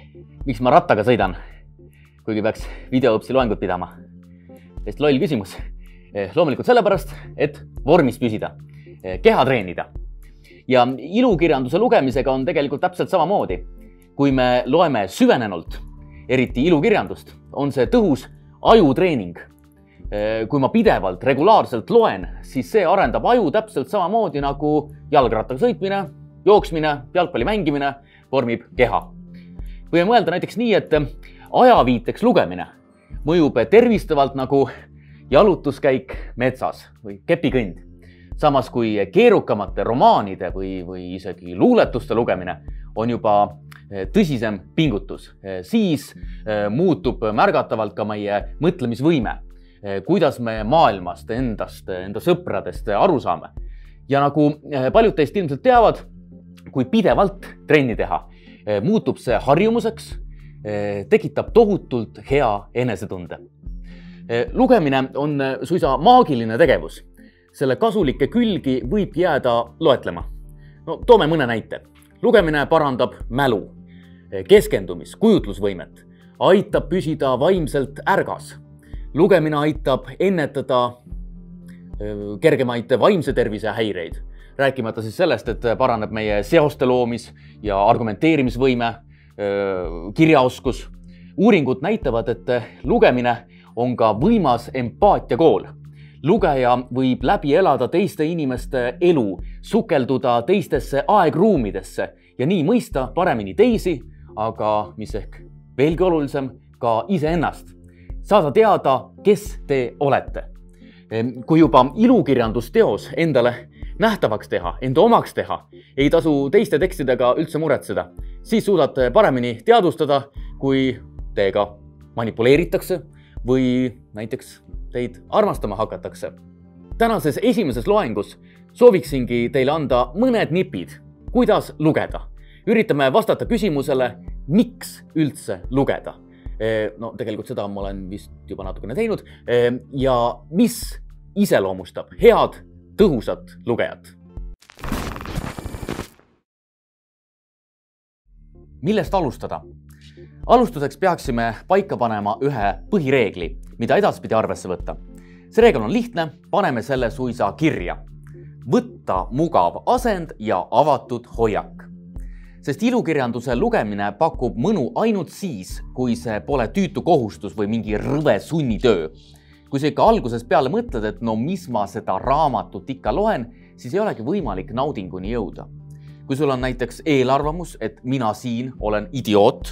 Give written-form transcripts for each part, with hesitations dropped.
Miks ma rattaga sõidan, kuigi peaks videoõpsi loengut pidama? Sest loll küsimus. Loomulikult sellepärast, et vormis püsida, keha treenida. Ja ilukirjanduse lugemisega on tegelikult täpselt samamoodi. Kui me loeme süvenenult, eriti ilukirjandust, on see tõhus ajutreening. Kui ma pidevalt, regulaarselt loen, siis see arendab aju täpselt samamoodi nagu jalgrattaga sõitmine, jooksmine, jalgpalli mängimine vormib keha. Või mõelda näiteks nii, et ajaviiteks lugemine mõjub tervistavalt nagu jalutuskäik metsas või kepikõnd. Samas kui keerukamate romaanide või isegi luuletuste lugemine on juba tõsisem pingutus, siis muutub märgatavalt ka meie mõtlemisvõime, kuidas me maailmast, endast, enda sõpradest aru saame. Ja nagu paljud teist ilmselt teavad, kui pidevalt trenni teha, muutub see harjumuseks, tekitab tohutult hea enesetunde. Lugemine on suisa maagiline tegevus. Selle kasulikke külgi võib jääda loetlema. No, toome mõne näite. Lugemine parandab mälu, keskendumis, kujutlusvõimet, aitab püsida vaimselt ärgas. Lugemine aitab ennetada kergemaid vaimse tervise häireid. Rääkimata siis sellest, et paraneb meie seoste loomis ja argumenteerimisvõime, kirjaoskus. Uuringud näitavad, et lugemine on ka võimas empaatiakool. Lugeja võib läbi elada teiste inimeste elu, sukelduda teistesse aegruumidesse ja nii mõista paremini teisi, aga mis ehk veelgi olulisem, ka iseennast. Saada teada, kes te olete. Kui juba ilukirjandusteos endale nähtavaks teha, enda omaks teha, ei tasu teiste tekstidega üldse muretseda, siis suudate paremini teadvustada, kui teiega manipuleeritakse või näiteks teid armastama hakatakse. Tänases esimeses loengus sooviksingi teile anda mõned nipid, kuidas lugeda. Üritame vastata küsimusele, miks üldse lugeda. No tegelikult seda ma olen vist juba natukene teinud. Ja mis iseloomustab head, tõhusat lugejat? Millest alustada? Alustuseks peaksime paika panema ühe põhireegli, mida edaspidi arvesse võtta. See reegel on lihtne, paneme selle suisa kirja. Võtta mugav asend ja avatud hoiak. Sest ilukirjanduse lugemine pakub mõnu ainult siis, kui see pole tüütu kohustus või mingi rõve sunnitöö. Kui sa ikka alguses peale mõtled, et no mis ma seda raamatut ikka loen, siis ei olegi võimalik naudinguni jõuda. Kui sul on näiteks eelarvamus, et mina siin olen idioot,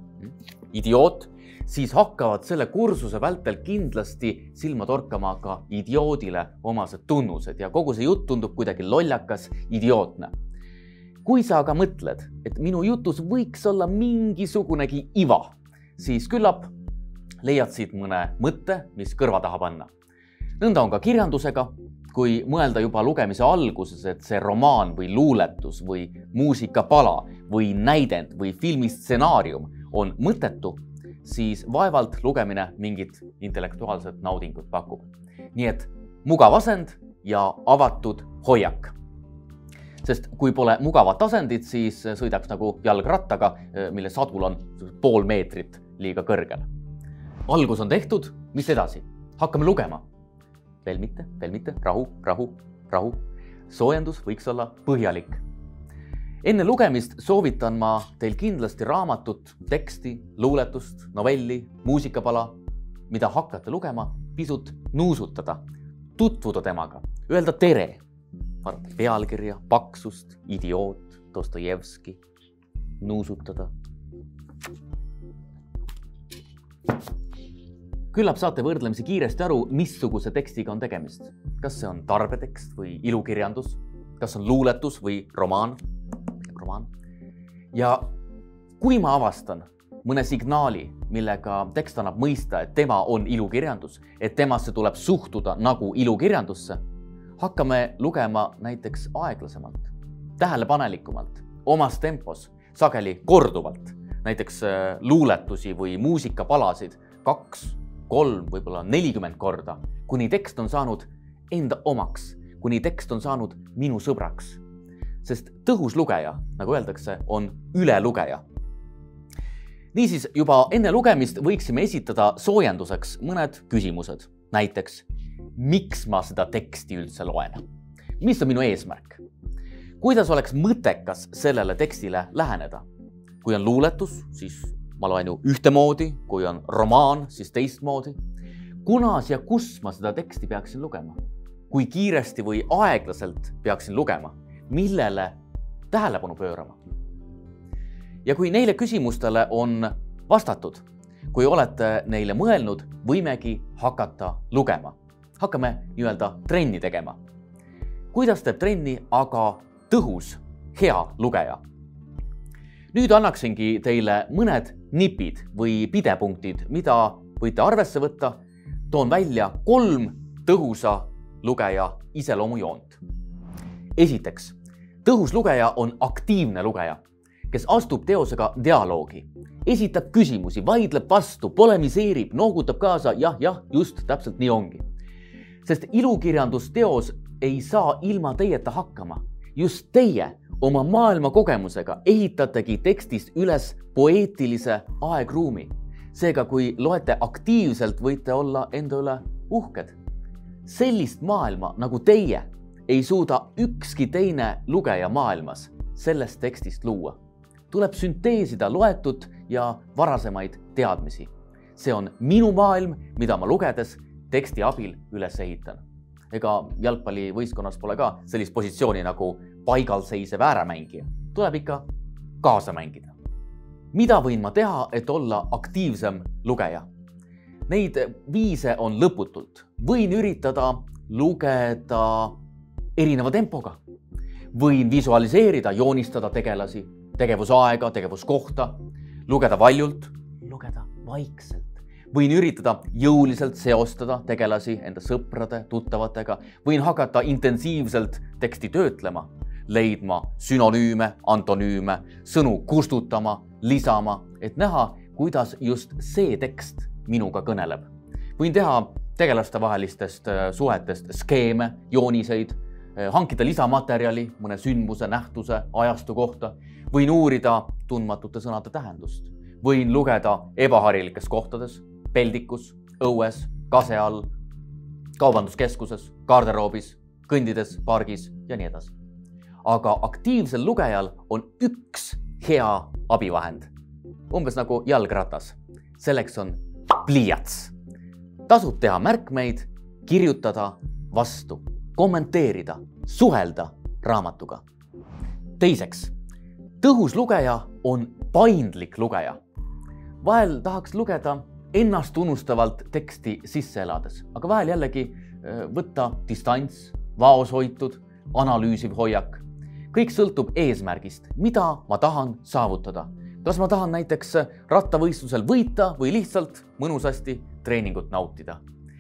siis hakkavad selle kursuse vältel kindlasti silma torkama ka idioodile omased tunnused ja kogu see jutt tundub kuidagi lollakas, idiootne. Kui sa aga mõtled, et minu jutus võiks olla mingisugunegi iva, siis küllap leiad siit mõne mõtte, mis kõrva taha panna. Nõnda on ka kirjandusega, kui mõelda juba lugemise alguses, et see romaan või luuletus või muusikapala või näidend või filmistsenaarium on mõttetu, siis vaevalt lugemine mingit intellektuaalset naudingut pakub. Nii et mugav asend ja avatud hoiak. Sest kui pole mugavat asendit, siis sõidaks nagu jalgrattaga, mille sadul on pool meetrit liiga kõrgel. Algus on tehtud, mis edasi? Hakkame lugema. Veel mitte, rahu. Soojendus võiks olla põhjalik. Enne lugemist soovitan ma teil kindlasti raamatut, teksti, luuletust, novelli, muusikapala, mida hakkate lugema, pisut nuusutada, tutvuda temaga, öelda tere. Vaadata pealkirja, paksust, idioot, Dostojevski, nuusutada. Küllap saate võrdlemisi kiiresti aru, missuguse tekstiga on tegemist. Kas see on tarbetekst või ilukirjandus? Kas on luuletus või romaan? Ja kui ma avastan mõne signaali, millega tekst annab mõista, et tema on ilukirjandus, et temasse tuleb suhtuda nagu ilukirjandusse, hakkame lugema näiteks aeglasemalt, tähelepanelikumalt, omas tempos, sageli korduvalt, näiteks luuletusi või muusikapalasid 2, 3, võib-olla 40 korda, kuni tekst on saanud enda omaks, kuni tekst on saanud minu sõbraks. Sest tõhus lugeja, nagu öeldakse, on ülelugeja. Niisiis, juba enne lugemist võiksime esitada soojenduseks mõned küsimused. Näiteks, miks ma seda teksti üldse loen? Mis on minu eesmärk? Kuidas oleks mõttekas sellele tekstile läheneda? Kui on luuletus, siis ma loen ju ühtemoodi, kui on romaan, siis teistmoodi. Kunas ja kus ma seda teksti peaksin lugema? Kui kiiresti või aeglaselt peaksin lugema? Millele tähelepanu pöörama? Ja kui neile küsimustele on vastatud, kui olete neile mõelnud, võimegi hakata lugema. Hakkame nii-öelda trenni tegema. Kuidas teeb trenni aga tõhus, hea lugeja? Nüüd annaksingi teile mõned nipid või pidepunktid, mida võite arvesse võtta. Toon välja 3 tõhusa lugeja iseloomujoont. Esiteks, tõhus lugeja on aktiivne lugeja, kes astub teosega dialoogi, esitab küsimusi, vaidleb vastu, polemiseerib, noogutab kaasa, jah, just täpselt nii ongi. Sest ilukirjandusteos ei saa ilma teieta hakkama. Just teie oma maailma kogemusega ehitategi tekstist üles poeetilise aegruumi. Seega, kui loete aktiivselt, võite olla enda üle uhked. Sellist maailma nagu teie ei suuda ükski teine lugeja maailmas sellest tekstist luua. Tuleb sünteesida loetut ja varasemaid teadmisi. See on minu maailm, mida ma lugedes teksti abil üles ehitan. Ega jalgpallivõistkonnas pole ka sellist positsiooni nagu paigalseisev ääremängija. Tuleb ikka kaasa mängida. Mida võin ma teha, et olla aktiivsem lugeja? Neid viise on lõputult. Võin üritada lugeda erineva tempoga. Võin visualiseerida, joonistada tegelasi, tegevusaega, tegevuskohta, lugeda valjult, lugeda vaikselt. Võin üritada jõuliselt seostada tegelasi enda sõprade, tuttavatega. Võin hakata intensiivselt teksti töötlema, leidma sünonüüme, antonüüme, sõnu kustutama, lisama, et näha, kuidas just see tekst minuga kõneleb. Võin teha tegelaste vahelistest suhetest skeeme, jooniseid, hankida lisamaterjali mõne sündmuse, nähtuse, ajastu kohta. Võin uurida tundmatute sõnade tähendust. Võin lugeda ebaharilikes kohtades, peldikus, õues, kase all, kaubanduskeskuses, garderoobis, kõndides, pargis ja nii edasi. Aga aktiivsel lugejal on üks hea abivahend. Umbes nagu jalgratas. Selleks on pliiats. Tasub teha märkmeid, kirjutada vastu, kommenteerida, suhelda raamatuga. Teiseks, tõhus lugeja on paindlik lugeja. Vahel tahaks lugeda ennast unustavalt teksti sisse elades, aga vahel jällegi võtta distants, vaoshoitud, analüüsiv hoiak. Kõik sõltub eesmärgist, mida ma tahan saavutada. Kas ma tahan näiteks rattavõistlusel võita või lihtsalt mõnusasti treeningut nautida?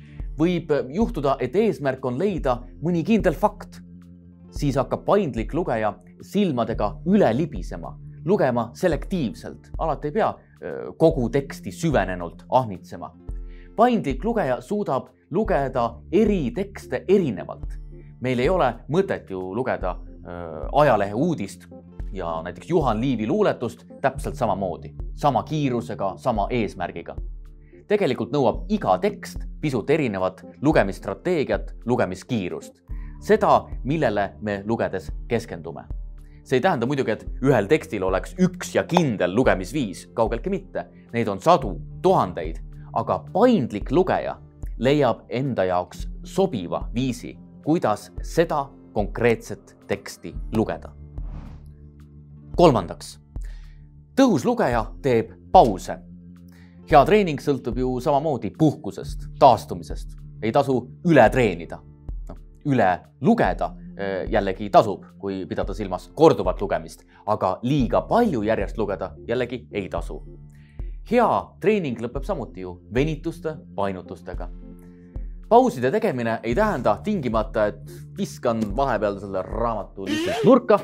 Võib juhtuda, et eesmärk on leida mõni kindel fakt. Siis hakkab paindlik lugeja silmadega üle libisema, lugema selektiivselt. Alati ei pea kogu teksti süvenenult ahnitsema. Paindlik lugeja suudab lugeda eri tekste erinevalt. Meil ei ole mõtet ju lugeda ajalehe uudist ja näiteks Juhan Liivi luuletust täpselt samamoodi, sama kiirusega, sama eesmärgiga. Tegelikult nõuab iga tekst pisut erinevat lugemisstrateegiat, lugemiskiirust. Seda, millele me lugedes keskendume. See ei tähenda muidugi, et ühel tekstil oleks üks ja kindel lugemisviis, kaugeltki mitte. Neid on sadu, tuhandeid, aga paindlik lugeja leiab enda jaoks sobiva viisi, kuidas seda konkreetset teksti lugeda. Kolmandaks, tõhus lugeja teeb pause. Hea treening sõltub ju samamoodi puhkusest, taastumisest. Ei tasu üle treenida. Üle lugeda jällegi tasub, kui pidada silmas korduvat lugemist, aga liiga palju järjest lugeda jällegi ei tasu. Hea treening lõpeb samuti ju venituste, painutustega. Pauside tegemine ei tähenda tingimata, et viskan vahepeal selle raamatu lihtsalt nurka.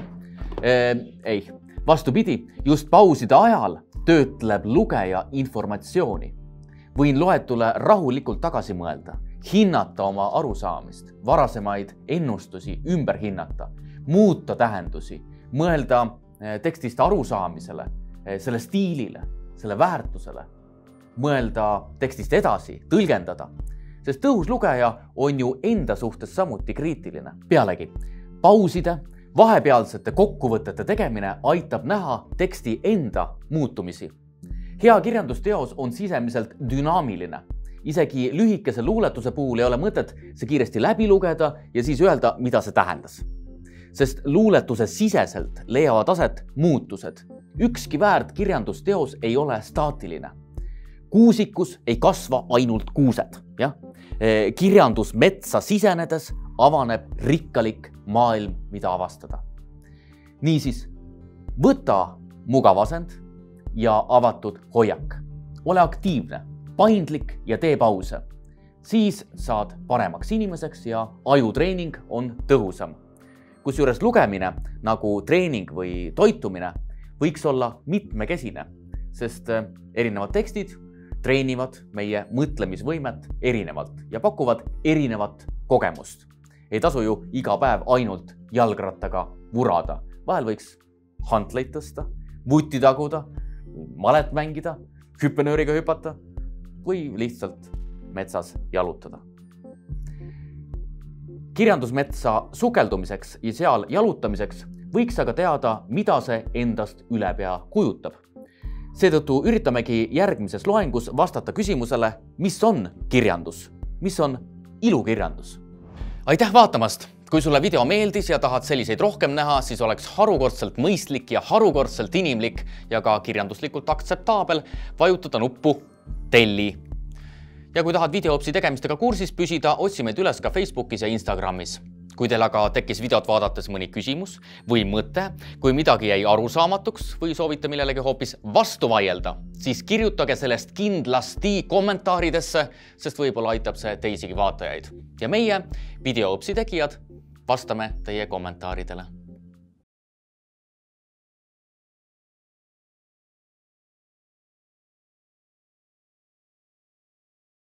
Ei, vastupidi, just pauside ajal töötleb lugeja informatsiooni. Võin loetule rahulikult tagasi mõelda, hinnata oma arusaamist, varasemaid ennustusi ümber hinnata, muuta tähendusi, mõelda tekstist arusaamisele, selle stiilile. selle väärtusele, mõelda tekstist edasi, tõlgendada, sest tõhus lugeja on ju enda suhtes samuti kriitiline. Pealegi, pauside, vahepealsete kokkuvõtete tegemine aitab näha teksti enda muutumisi. Hea kirjandusteos on sisemiselt dünaamiline. Isegi lühikese luuletuse puhul ei ole mõtet see kiiresti läbi lugeda ja siis öelda, mida see tähendas. Sest luuletuse siseselt leiavad aset muutused. Ükski väärt kirjandusteos ei ole staatiline. Kuusikus ei kasva ainult kuused. Kirjandusmetsa sisenedes avaneb rikkalik maailm, mida avastada. Niisiis, võta mugav asend ja avatud hoiak. Ole aktiivne, paindlik ja tee pause. Siis saad paremaks inimeseks ja ajutreening on tõhusam. Kusjuures lugemine nagu treening või toitumine võiks olla mitmekesine, sest erinevad tekstid treenivad meie mõtlemisvõimet erinevalt ja pakuvad erinevat kogemust. Ei tasu ju iga päev ainult jalgrattaga vurada. Vahel võiks hantleid tõsta, vutti taguda, malet mängida, hüppenööriga hüpata või lihtsalt metsas jalutada. Kirjandusmetsa sukeldumiseks ja seal jalutamiseks võiks aga teada, mida see endast ülepea kujutab. Seetõttu üritamegi järgmises loengus vastata küsimusele, mis on kirjandus, mis on ilukirjandus. Aitäh vaatamast! Kui sulle video meeldis ja tahad selliseid rohkem näha, siis oleks harukordselt mõistlik ja harukordselt inimlik ja ka kirjanduslikult aktseptaabel vajutada nuppu telli. Ja kui tahad videoõpsi tegemistega kursis püsida, otsi meid üles ka Facebookis ja Instagramis. Kui teil aga tekkis videot vaadates mõni küsimus või mõte, kui midagi jäi arusaamatuks või soovite millelegi hoopis vastu vaielda, siis kirjutage sellest kindlasti kommentaaridesse, sest võib-olla aitab see teisigi vaatajaid. Ja meie videoõpsi tegijad vastame teie kommentaaridele.